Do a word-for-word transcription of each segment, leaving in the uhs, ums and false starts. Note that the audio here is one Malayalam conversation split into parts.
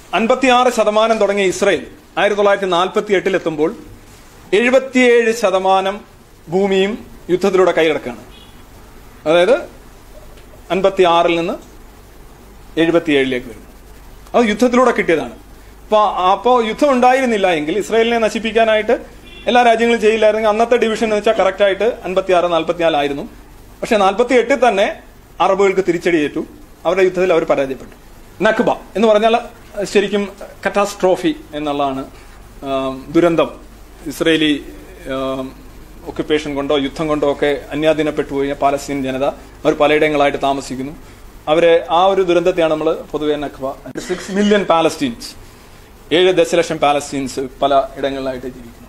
അൻപത്തിയാറ് ശതമാനം തുടങ്ങിയ ഇസ്രയേൽ ആയിരത്തി തൊള്ളായിരത്തി നാൽപ്പത്തി എട്ടിൽ എത്തുമ്പോൾ എഴുപത്തിയേഴ് ശതമാനം ഭൂമിയും യുദ്ധത്തിലൂടെ കൈയടക്കാണ്. അതായത് അൻപത്തി ആറിൽ നിന്ന് എഴുപത്തിയേഴിലേക്ക് വരുന്നു. അത് യുദ്ധത്തിലൂടെ കിട്ടിയതാണ്. അപ്പൊ അപ്പോൾ യുദ്ധം ഉണ്ടായിരുന്നില്ല എങ്കിൽ ഇസ്രയേലിനെ നശിപ്പിക്കാനായിട്ട് എല്ലാ രാജ്യങ്ങളും ചെയ്യില്ലായിരുന്നെങ്കിൽ അന്നത്തെ ഡിവിഷൻ എന്ന് വെച്ചാൽ കറക്റ്റായിട്ട് അൻപത്തി ആറ് നാൽപ്പത്തിനാലായിരുന്നു. പക്ഷെ നാൽപ്പത്തി എട്ടിൽ തന്നെ അറബുകൾക്ക് തിരിച്ചടി ഏറ്റു. അവരുടെ യുദ്ധത്തിൽ അവർ പരാജയപ്പെട്ടു. നക്ബ എന്ന് പറഞ്ഞാൽ ശരിക്കും കറ്റാസ്ട്രോഫി എന്നുള്ളതാണ്. ദുരന്തം. ഇസ്രയേലി ഒക്യുപ്പേഷൻ കൊണ്ടോ യുദ്ധം കൊണ്ടോ ഒക്കെ അന്യാധീനപ്പെട്ടു പോയ പാലസ്തീൻ ജനത അവർ പലയിടങ്ങളായിട്ട് താമസിക്കുന്നു. അവരെ ആ ഒരു ദുരന്തത്തെയാണ് നമ്മൾ പൊതുവെ നക്ബ. സിക്സ് മില്യൺ പാലസ്തീൻസ്, ഏഴ് ദശലക്ഷം പാലസ്തീൻസ് പല ഇടങ്ങളിലായിട്ട് ജീവിക്കുന്നു.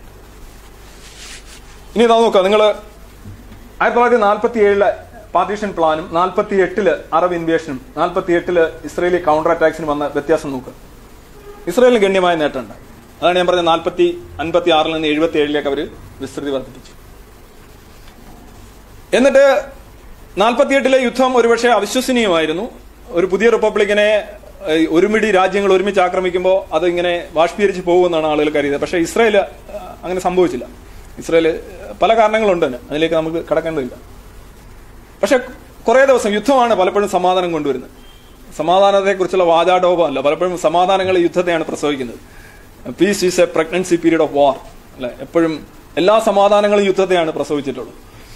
ഇനി ഇതാ നോക്കുക, നിങ്ങൾ ആയിരത്തി തൊള്ളായിരത്തി നാൽപ്പത്തി ഏഴിലെ പാർട്ടീഷൻ പ്ലാനും നാൽപ്പത്തി എട്ടില് അറബ് ഇൻവേഷനും നാൽപ്പത്തി എട്ടില് ഇസ്രയേലി കൗണ്ടർ അറ്റാക്സിന് വന്ന വ്യത്യാസം നോക്കുക. ഇസ്രയേലിന് ഗണ്യമായ നേട്ടമുണ്ടായി. അതാണ് ഞാൻ പറഞ്ഞത്. നാൽപ്പത്തി അൻപത്തി ആറിൽ നിന്ന് എഴുപത്തി ഏഴിലേക്ക് അവർ വിസ്തൃതി വർദ്ധിപ്പിച്ചു. എന്നിട്ട് നാൽപ്പത്തി എട്ടിലെ യുദ്ധം ഒരുപക്ഷെ അവിശ്വസനീയമായിരുന്നു. ഒരു പുതിയ റിപ്പബ്ലിക്കിനെ ഒരുമിടി രാജ്യങ്ങൾ ഒരുമിച്ച് ആക്രമിക്കുമ്പോൾ അത് ഇങ്ങനെ ബാഷ്പീകരിച്ച് പോകുമെന്നാണ് ആളുകൾ കരുതിയത്. പക്ഷേ ഇസ്രയേൽ അങ്ങനെ സംഭവിച്ചില്ല. ഇസ്രയേൽ പല കാരണങ്ങളുണ്ട്, അതിലേക്ക് നമുക്ക് കടക്കേണ്ടതില്ല. പക്ഷെ കുറെ ദിവസം യുദ്ധമാണ് പലപ്പോഴും സമാധാനം കൊണ്ടുവരുന്നത്. സമാധാനത്തെക്കുറിച്ചുള്ള വാചാടോപമല്ല, പലപ്പോഴും സമാധാനങ്ങൾ യുദ്ധത്തെയാണ് പ്രസവിക്കുന്നത്. Peace is a pregnancy period of war അല്ലെ. എപ്പോഴും എല്ലാ സമാധാനങ്ങളും യുദ്ധത്തെയാണ് പ്രസവിച്ചിട്ടുള്ളത്.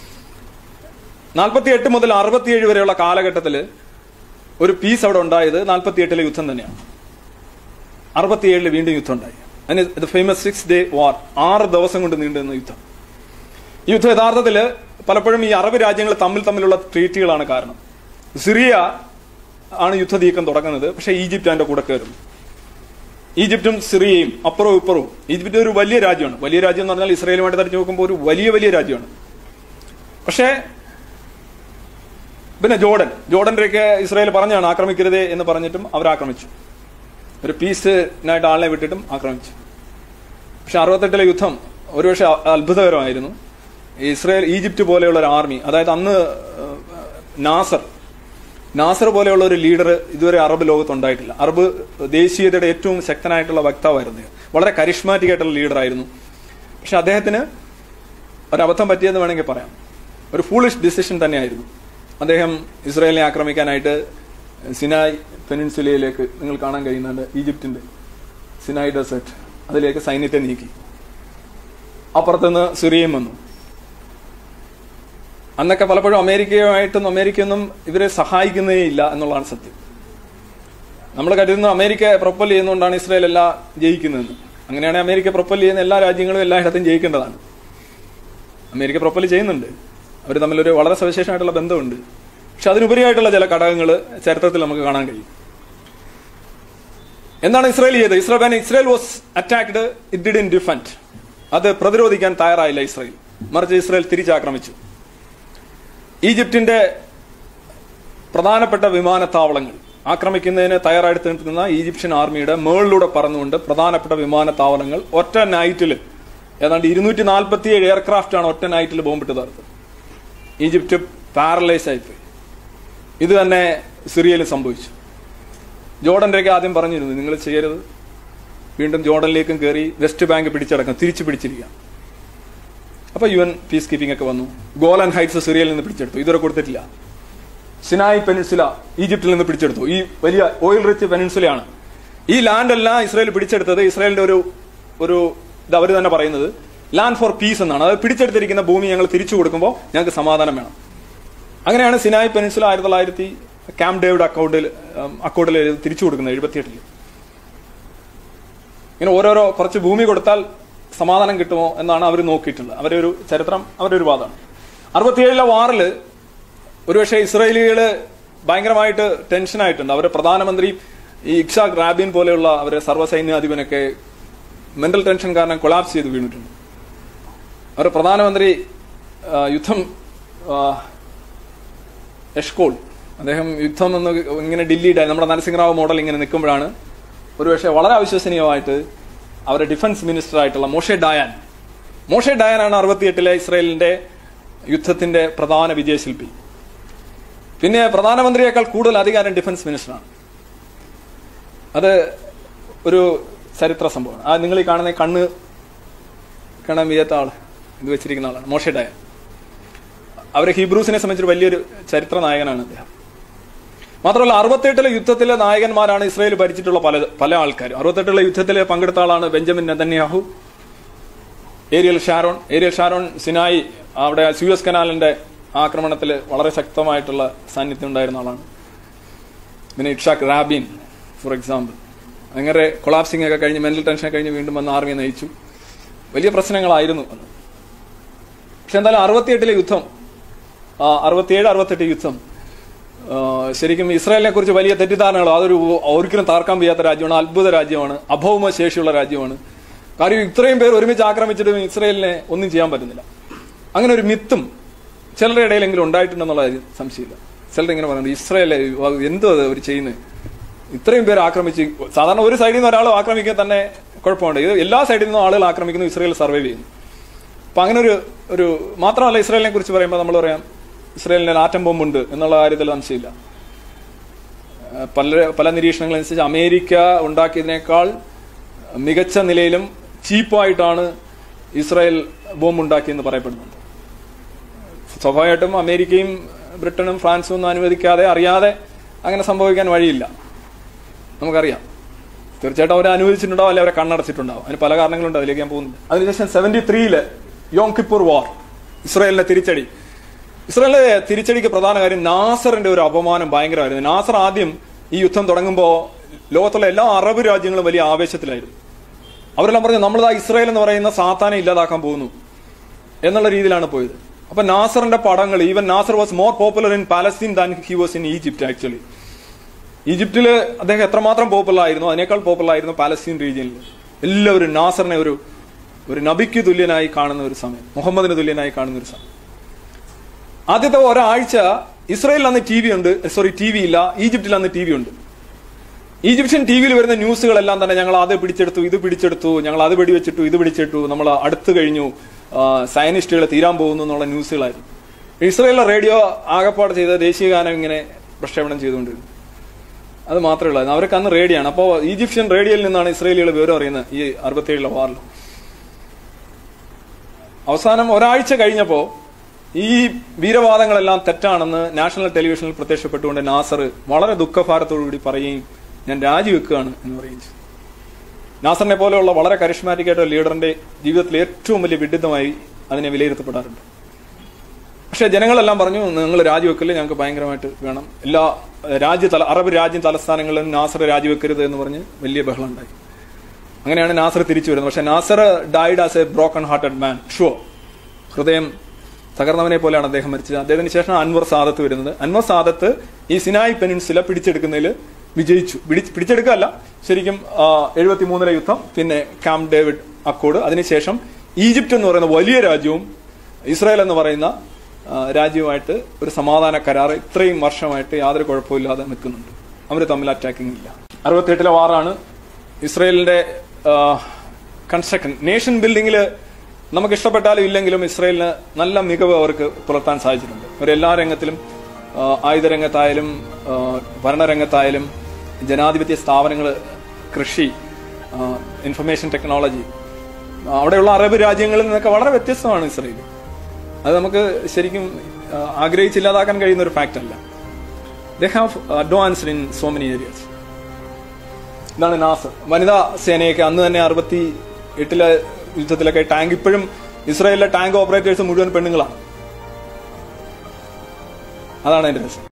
നാൽപ്പത്തി എട്ട് മുതൽ അറുപത്തിയേഴ് വരെയുള്ള കാലഘട്ടത്തിൽ ഒരു പീസ് അവിടെ ഉണ്ടായത് നാൽപ്പത്തി എട്ടിലെ യുദ്ധം തന്നെയാണ്. അറുപത്തിയേഴില് വീണ്ടും യുദ്ധം ഉണ്ടായി. അതിന് ഫേമസ് സിക്സ് ഡേ വാർ, ആറ് ദിവസം കൊണ്ട് നീണ്ടുന്ന യുദ്ധം. ഈ യുദ്ധം യഥാർത്ഥത്തിൽ പലപ്പോഴും ഈ അറബ് രാജ്യങ്ങൾ തമ്മിൽ തമ്മിലുള്ള ട്രീറ്റുകളാണ് കാരണം. സിറിയ ആണ് യുദ്ധ നീക്കം തുടങ്ങുന്നത്, പക്ഷേ ഈജിപ്റ്റ് അതിന്റെ കൂടെ കയറുന്നു. ഈജിപ്തും സിറിയയും അപ്പുറവും ഇപ്പുറവും. ഈജിപ്റ്റ് ഒരു വലിയ രാജ്യമാണ്. വലിയ രാജ്യം എന്ന് പറഞ്ഞാൽ ഇസ്രയേലുമായിട്ട് തടിച്ചു നോക്കുമ്പോൾ ഒരു വലിയ വലിയ രാജ്യമാണ്. പക്ഷേ പിന്നെ ജോർഡൻ ജോർഡനിലേക്ക് ഇസ്രായേൽ പറഞ്ഞാണ് ആക്രമിക്കരുത് എന്ന് പറഞ്ഞിട്ടും അവർ ആക്രമിച്ചു. ഒരു പീസിനായിട്ട് ആളിനെ വിട്ടിട്ടും ആക്രമിച്ചു. പക്ഷെ അറുപത്തെട്ടിലെ യുദ്ധം ഒരുപക്ഷെ അത്ഭുതകരമായിരുന്നു. ഇസ്രായേൽ ഈജിപ്റ്റ് പോലെയുള്ള ഒരു ആർമി, അതായത് അന്ന് നാസർ നാസർ പോലെയുള്ള ഒരു ലീഡർ ഇതുവരെ അറബ് ലോകത്തുണ്ടായിട്ടില്ല. അറബ് ദേശീയതയുടെ ഏറ്റവും ശക്തനായിട്ടുള്ള വക്താവായിരുന്നു. വളരെ കരിഷ്മാറ്റിക് ആയിട്ടുള്ള ലീഡറായിരുന്നു. പക്ഷെ അദ്ദേഹത്തിന് ഒരബദ്ധം പറ്റിയെന്ന് വേണമെങ്കിൽ പറയാം. ഒരു ഫൂളിഷ് ഡിസിഷൻ തന്നെയായിരുന്നു. അദ്ദേഹം ഇസ്രായേലിനെ ആക്രമിക്കാനായിട്ട് സിനായ് പെനിൻസുലയിലേക്ക് നിങ്ങൾ കാണാൻ കഴിയുന്നുണ്ട്, ഈജിപ്തിന്റെ സിനായ് ഡെസേർട്ട്, അതിലേക്ക് സൈന്യത്തെ നീക്കി. അപ്പുറത്തുനിന്ന് സിറിയയും വന്നു. അന്നൊക്കെ പലപ്പോഴും അമേരിക്കയുമായിട്ടൊന്നും അമേരിക്കയൊന്നും ഇവരെ സഹായിക്കുന്നേ ഇല്ല എന്നുള്ളതാണ് സത്യം. നമ്മൾ കരുതുന്നു അമേരിക്ക പ്രൊപ്പൽ ചെയ്യുന്നതുകൊണ്ടാണ് ഇസ്രായേൽ എല്ലാം ജയിക്കുന്നതെന്ന്. അങ്ങനെയാണെങ്കിൽ അമേരിക്ക പ്രൊപ്പൽ ചെയ്യുന്ന എല്ലാ രാജ്യങ്ങളും എല്ലായിടത്തും ജയിക്കേണ്ടതാണ്. അമേരിക്ക പ്രൊപ്പൽ ചെയ്യുന്നുണ്ട്, അവർ തമ്മിലൊരു വളരെ സവിശേഷമായിട്ടുള്ള ബന്ധമുണ്ട്. പക്ഷെ അതിനുപരിയായിട്ടുള്ള ചില ഘടകങ്ങൾ ചരിത്രത്തിൽ നമുക്ക് കാണാൻ കഴിയും. എന്താണ് ഇസ്രായേൽ ചെയ്തത്? Israel Israel was attacked, it did in defend. അത് പ്രതിരോധിക്കാൻ തയ്യാറായില്ല ഇസ്രായേൽ, മറിച്ച് ഇസ്രായേൽ തിരിച്ചാക്രമിച്ചു. ഈജിപ്തിന്റെ പ്രധാനപ്പെട്ട വിമാനത്താവളങ്ങൾ ആക്രമിക്കുന്നതിന് തയ്യാറെടുത്ത് നിൽക്കുന്ന ഈജിപ്ഷ്യൻ ആർമിയുടെ മേളിലൂടെ പറന്നുകൊണ്ട് പ്രധാനപ്പെട്ട വിമാനത്താവളങ്ങൾ ഒറ്റ നൈറ്റിൽ ഏതാണ്ട് ഇരുന്നൂറ്റി നാൽപ്പത്തി ഏഴ് എയർക്രാഫ്റ്റ് ആണ് ഒറ്റ നൈറ്റിൽ ബോംബിട്ട് തകർത്തത്. ഈജിപ്റ്റ് പാരലൈസ് ആയിപ്പോയി. ഇത് തന്നെ സിറിയയിൽ സംഭവിച്ചു. ജോർഡനിലേക്ക് ആദ്യം പറഞ്ഞിരുന്നു നിങ്ങൾ ചെയ്യരുത്. വീണ്ടും ജോർഡനിലേക്കും കയറി വെസ്റ്റ് ബാങ്ക് പിടിച്ചടക്കം തിരിച്ചു പിടിച്ചിരിക്കുക. അപ്പൊ യു എൻ പീസ് കീപ്പിംഗ് ഒക്കെ വന്നു. ഗോലൻ ഹൈറ്റ്സ് സിറിയയിൽ നിന്ന് പിടിച്ചെടുത്തു, ഇതുവരെ കൊടുത്തിട്ടില്ല. സിനായ് പെനിൻസുല ഈജിപ്തിൽ നിന്ന് പിടിച്ചെടുത്തു. ഈ വലിയ ഓയിൽ റിച്ച് പെനിൻസുലയാണ്. ഈ ലാൻഡ് എല്ലാം ഇസ്രായേൽ പിടിച്ചെടുത്തത് ഇസ്രായേലിന്റെ ഒരു ഒരു ഇത് അവർ തന്നെ പറയുന്നത് ലാൻഡ് ഫോർ പീസ് എന്നാണ്. അത് പിടിച്ചെടുത്തിരിക്കുന്ന ഭൂമി ഞങ്ങൾ തിരിച്ചു കൊടുക്കുമ്പോൾ ഞങ്ങൾക്ക് സമാധാനം വേണം. അങ്ങനെയാണ് സിനായ് പെനിൻസുല ആയിരത്തി തൊള്ളായിരത്തി ക്യാമ്പ് ഡേവിഡ് അക്കൗണ്ടിൽ അക്കൗണ്ടിൽ തിരിച്ചു കൊടുക്കുന്നത് എഴുപത്തിയെട്ടിൽ. ഇങ്ങനെ ഓരോരോ കുറച്ച് ഭൂമി കൊടുത്താൽ സമാധാനം കിട്ടുമോ എന്നാണ് അവർ നോക്കിയിട്ടുള്ളത്. അവരെ ഒരു ചരിത്രം, അവരുടെ ഒരു വാദമാണ്. അറുപത്തിയേഴിലെ വാറിൽ ഒരുപക്ഷെ ഇസ്രായേലികള് ഭയങ്കരമായിട്ട് ടെൻഷനായിട്ടുണ്ട്. അവരുടെ പ്രധാനമന്ത്രി ഈ ഇക്സാഖ് റാബിൻ പോലെയുള്ള അവരുടെ സർവ്വസൈന്യാധിപനൊക്കെ മെന്റൽ ടെൻഷൻ കാരണം കൊളാപ്സ് ചെയ്ത് വീണിട്ടുണ്ട്. അവരുടെ പ്രധാനമന്ത്രി യുദ്ധം എഷ്കോൾ, അദ്ദേഹം യുദ്ധം എന്ന് ഇങ്ങനെ ഡില്ലീഡായി നമ്മുടെ നരസിംഹറാവു മോഡൽ ഇങ്ങനെ നിൽക്കുമ്പോഴാണ് ഒരുപക്ഷെ വളരെ അവിശ്വസനീയമായിട്ട് അവരുടെ ഡിഫൻസ് മിനിസ്റ്റർ ആയിട്ടുള്ള മോഷെ ഡയാൻ മോഷെ ഡയാനാണ് അറുപത്തിയെട്ടിലെ ഇസ്രായേലിന്റെ യുദ്ധത്തിന്റെ പ്രധാന വിജയശില്പി. പിന്നെ പ്രധാനമന്ത്രിയേക്കാൾ കൂടുതൽ അധികാരം ഡിഫൻസ് മിനിസ്റ്ററാണ്. അത് ഒരു ചരിത്ര സംഭവമാണ്. ആ നിങ്ങൾ ഈ കാണുന്ന കണ്ണ് കാണാൻ വയ്യാത്ത ആൾ ഇത് വെച്ചിരിക്കുന്ന ആളാണ് മോശഡായ. അവരെ ഹീബ്രൂസിനെ സംബന്ധിച്ചൊരു വലിയൊരു ചരിത്ര നായകനാണ് അദ്ദേഹം. മാത്രമല്ല അറുപത്തെട്ടിലെ യുദ്ധത്തിലെ നായകന്മാരാണ് ഇസ്രായേൽ ഭരിച്ചിട്ടുള്ള പല പല ആൾക്കാരും. അറുപത്തെട്ടിലെ യുദ്ധത്തിൽ പങ്കെടുത്ത ആളാണ് Benjamin Netanyahu, Ariel Sharon. Ariel Sharon Sinai അവിടെ സ്യൂയസ് കനാലിന്റെ ആക്രമണത്തിൽ വളരെ ശക്തമായിട്ടുള്ള സാന്നിധ്യം ഉണ്ടായിരുന്ന ആളാണ്. പിന്നെ ഇഷാഖ് റാബിൻ ഫോർ എക്സാമ്പിൾ. അങ്ങനെ കൊളാപ്സിംഗ് ഒക്കെ കഴിഞ്ഞ് മെന്റൽ ടെൻഷൻ കഴിഞ്ഞ് വീണ്ടും വന്ന് ആർമിയെ നയിച്ചു. വലിയ പ്രശ്നങ്ങളായിരുന്നു അന്ന്. പക്ഷെ എന്തായാലും അറുപത്തിയെട്ടിലെ യുദ്ധം, അറുപത്തിയേഴ് അറുപത്തെട്ട് യുദ്ധം ശരിക്കും ഇസ്രായേലിനെ കുറിച്ച് വലിയ തെറ്റിദ്ധാരണകൾ, അതൊരു ഒരിക്കലും താർക്കാൻ വയ്യാത്ത രാജ്യമാണ്, അത്ഭുത രാജ്യമാണ്, അഭൗമ ശേഷിയുള്ള രാജ്യമാണ്. കാര്യം ഇത്രയും പേർ ഒരുമിച്ച് ആക്രമിച്ചിട്ടും ഇസ്രായേലിനെ ഒന്നും ചെയ്യാൻ പറ്റുന്നില്ല. അങ്ങനെ ഒരു മിത്തും ചിലരുടെ ഇടയിലെങ്കിലും ഉണ്ടായിട്ടുണ്ടെന്നുള്ള സംശയമില്ല. ചിലരിങ്ങനെ പറയുന്നത് ഇസ്രായേലെ എന്തോ അവർ ചെയ്യുന്നത്, ഇത്രയും പേർ ആക്രമിച്ച്. സാധാരണ ഒരു സൈഡിൽ നിന്ന് ഒരാൾ ആക്രമിക്കാൻ തന്നെ കുഴപ്പമുണ്ട്. ഇത് എല്ലാ സൈഡിൽ നിന്നും ആളുകൾ ആക്രമിക്കുന്നു, ഇസ്രായേൽ സർവൈവ് ചെയ്യുന്നു. അപ്പൊ അങ്ങനെ ഒരു ഒരു മാത്രമല്ല ഇസ്രായേലിനെ കുറിച്ച് പറയുമ്പോൾ നമ്മൾ പറയാം ഇസ്രായേലിന് ആറ്റം ബോംബുണ്ട് എന്നുള്ള കാര്യത്തിൽ സംശയമില്ല. പല പല നിരീക്ഷണങ്ങളനുസരിച്ച് അമേരിക്ക ഉണ്ടാക്കിയതിനേക്കാൾ മികച്ച നിലയിലും ചീപ്പായിട്ടാണ് ഇസ്രായേൽ ബോംബ് ഉണ്ടാക്കിയെന്ന് പറയപ്പെടുന്നുണ്ട്. സ്വാഭാവികമായിട്ടും അമേരിക്കയും ബ്രിട്ടനും ഫ്രാൻസും ഒന്നും അനുവദിക്കാതെ അറിയാതെ അങ്ങനെ സംഭവിക്കാൻ വഴിയില്ല, നമുക്കറിയാം. തീർച്ചയായിട്ടും അവരെ അനുവദിച്ചിട്ടുണ്ടാവും, അല്ലെ അവരെ കണ്ണടച്ചിട്ടുണ്ടാവും. അതിന് പല കാരണങ്ങളുണ്ട്, അതിലേക്ക് ഞാൻ പോകുന്നില്ല. അതിനുശേഷം സെവന്റി ത്രീയില് യോം കിപ്പൂർ വാർ, ഇസ്രായേലിന്റെ തിരിച്ചടി. ഇസ്രായേലിന്റെ തിരിച്ചടിക്ക് പ്രധാന കാര്യം നാസറിന്റെ ഒരു അപമാനം ഭയങ്കരമായിരുന്നു. നാസർ ആദ്യം ഈ യുദ്ധം തുടങ്ങുമ്പോൾ ലോകത്തുള്ള എല്ലാ അറബ് രാജ്യങ്ങളും വലിയ ആവേശത്തിലായിരുന്നു. അവരെല്ലാം പറഞ്ഞു നമ്മളതാ ഇസ്രായേൽ എന്ന് പറയുന്ന സാത്താനെ ഇല്ലാതാക്കാൻ പോകുന്നു എന്നുള്ള രീതിയിലാണ് പോയത്. അപ്പൊ നാസറിന്റെ പടങ്ങൾ, even Nasser was more popular in Palestine than he was in Egypt. Actually ഈജിപ്തില് അദ്ദേഹം എത്രമാത്രം പോപ്പുലർ ആയിരുന്നു, അതിനേക്കാൾ പോപ്പുലർ ആയിരുന്നു പാലസ്തീൻ റീജിയനിൽ. എല്ലാവരും നാസറിനെ ഒരു ഒരു നബിക്ക് തുല്യനായി കാണുന്ന ഒരു സമയം, മുഹമ്മദിന് തുല്യനായി കാണുന്ന ഒരു സമയം. ആദ്യത്തെ ഒരാഴ്ച ഇസ്രായേലിൽ അന്ന് ടി വി ഉണ്ട്, സോറി ടി വി ഇല്ല, ഈജിപ്തിൽ അന്ന് ടി വി ഉണ്ട്. ഈജിപ്ഷ്യൻ ടി വിയിൽ വരുന്ന ന്യൂസുകളെല്ലാം തന്നെ ഞങ്ങൾ അത് പിടിച്ചെടുത്തു, ഇത് പിടിച്ചെടുത്തു, ഞങ്ങൾ അത് വെടിവെച്ചിട്ടു, ഇത് പിടിച്ചിട്ടു, നമ്മൾ അടുത്ത് കഴിഞ്ഞു, സയനിസ്റ്റുകൾ തീരാൻ പോകുന്നു എന്നുള്ള ന്യൂസുകളായിരുന്നു. ഇസ്രായേലിലെ റേഡിയോ ആകപ്പാട് ചെയ്ത ദേശീയ ഗാനം ഇങ്ങനെ പ്രക്ഷേപണം ചെയ്തുകൊണ്ടിരുന്നു. അത് മാത്രമേ ഉള്ളായിരുന്നു. അവർക്ക് അന്ന് റേഡിയോയാണ്. അപ്പോൾ ഈജിപ്ഷ്യൻ റേഡിയോയിൽ നിന്നാണ് ഇസ്രായേലികൾ വിവരം അറിയുന്നത് ഈ അറുപത്തിയേഴിലെ വാറിൽ. അവസാനം ഒരാഴ്ച കഴിഞ്ഞപ്പോൾ ഈ വീരവാദങ്ങളെല്ലാം തെറ്റാണെന്ന് നാഷണൽ ടെലിവിഷനിൽ പ്രത്യക്ഷപ്പെട്ടുകൊണ്ട് നാസർ വളരെ ദുഃഖഭാരത്തോടുകൂടി പറയുകയും ഞാൻ രാജിവെക്കുകയാണ് എന്ന് പറയുകയും ചെയ്തു. നാസറിനെ പോലെയുള്ള വളരെ കരിഷ്മാറ്റിക് ആയിട്ടുള്ള ലീഡറിന്റെ ജീവിതത്തിൽ ഏറ്റവും വലിയ വിഡിത്തമായി അതിനെ വിലയിരുത്തപ്പെടാറുണ്ട്. പക്ഷെ ജനങ്ങളെല്ലാം പറഞ്ഞു നിങ്ങൾ രാജിവെക്കല്, ഞങ്ങൾക്ക് ഭയങ്കരമായിട്ട് വേണം, എല്ലാ രാജ്യ തല അറബ് രാജ്യം തലസ്ഥാനങ്ങളിലും നാസർ രാജിവെക്കരുത് എന്ന് പറഞ്ഞ് വലിയ ബഹളം ഉണ്ടായി. അങ്ങനെയാണ് നാസർ തിരിച്ചു വരുന്നത്. പക്ഷെ Nasser died as a broken hearted man. Sure, ഹൃദയം തകർന്നവനെ പോലെയാണ് അദ്ദേഹം മരിച്ചത്. അദ്ദേഹത്തിന് ശേഷം അൻവർ സാദത്ത് വരുന്നത്. അൻവർ സാദത്ത് ഈ സിനായ് പെനിൻസുല പിടിച്ചെടുക്കുന്നതിൽ വിജയിച്ചു. പിടിച്ചെടുക്കല്ല, ശരിക്കും എഴുപത്തി മൂന്നിലെ യുദ്ധം, പിന്നെ ക്യാമ്പ് ഡേവിഡ് അക്കോഡ്, അതിനുശേഷം ഈജിപ്റ്റ് എന്ന് പറയുന്ന വലിയ രാജ്യവും ഇസ്രായേൽ എന്ന് പറയുന്ന രാജ്യവുമായിട്ട് ഒരു സമാധാന കരാർ ഇത്രയും വർഷമായിട്ട് യാതൊരു കുഴപ്പമില്ലാതെ നിൽക്കുന്നുണ്ട്. അവർ തമ്മിൽ അറ്റാക്കിംഗ് ഇല്ല. അറുപത്തിയെട്ടിലെ വാറാണ് ഇസ്രായേലിന്റെ കൺസ്ട്രക്ഷൻ, നേഷൻ ബിൽഡിംഗിൽ നമുക്ക് ഇഷ്ടപ്പെട്ടാലും ഇല്ലെങ്കിലും ഇസ്രായേലിന് നല്ല മികവ് അവർക്ക് പുലർത്താൻ സാധിച്ചിട്ടുണ്ട്. അവരെല്ലാ രംഗത്തിലും, ആയുധ രംഗത്തായാലും ഭരണരംഗത്തായാലും ജനാധിപത്യ സ്ഥാപനങ്ങൾ, കൃഷി, ഇൻഫർമേഷൻ ടെക്നോളജി, അവിടെയുള്ള അറബ് രാജ്യങ്ങളിൽ നിന്നൊക്കെ വളരെ വ്യത്യസ്തമാണ് ഇസ്രായേൽ. അത് നമുക്ക് ശരിക്കും ആഗ്രഹിച്ചില്ലാതാക്കാൻ കഴിയുന്ന ഒരു ഫാക്ട് അല്ല. They have advanced in so many areas. ഇതാണ് നാസർ. വനിതാ സേനയൊക്കെ അന്ന് തന്നെ അറുപത്തി എട്ടിലെ യുദ്ധത്തിലൊക്കെ ടാങ്ക്, ഇപ്പോഴും ഇസ്രായേലിലെ ടാങ്ക് ഓപ്പറേറ്റേഴ്സ് മുഴുവൻ പെണ്ണുങ്ങളാണ്. അതാണ് അതിന്റെ രസം.